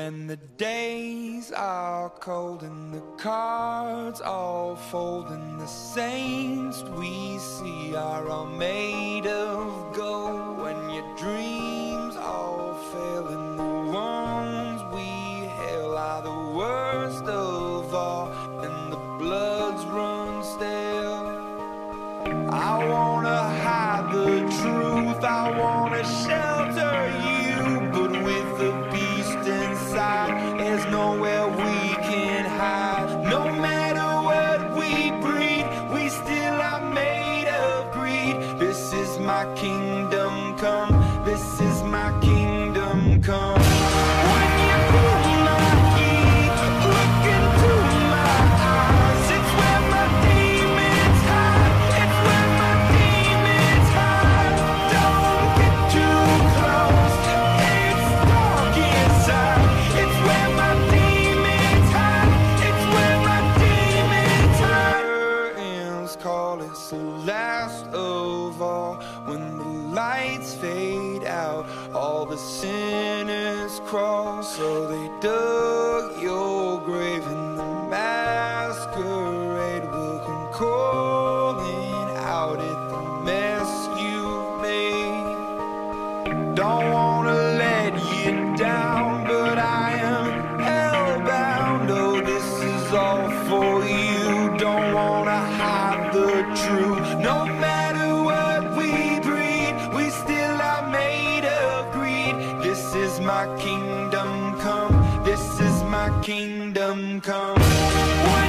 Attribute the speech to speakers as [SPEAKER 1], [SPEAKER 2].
[SPEAKER 1] When the days are cold and the cards all fold, and the saints we see are all made of gold. When your dreams all fail and the ones we hail are the worst of all, and the bloods run stale. I wanna hide the truth, I wanna shelter you, but with the beast inside, there's nowhere we can hide. No matter what we breed, we still are made of greed. This is my kingdom come, this is my kingdom come. When you feel my heat, look into my eyes, it's where my demons hide, it's where my demons hide. Don't get too close, it's dark inside, it's where my demons hide, it's where my demons hide. Curtains call, it's the last of all. When the lights fade out, all the sinners crawl. So they dug your grave, and the masquerade will come calling out at the mess you've made. Don't wanna let you down, but I am hellbound. Oh, this is all for you. Don't wanna hide the truth. No matter what we breed, we still are made of greed. This is my kingdom come, this is my kingdom come.